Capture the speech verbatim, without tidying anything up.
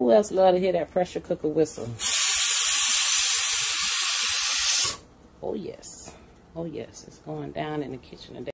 Who else love to hear that pressure cooker whistle? Oh, yes. Oh, yes. It's going down in the kitchen today.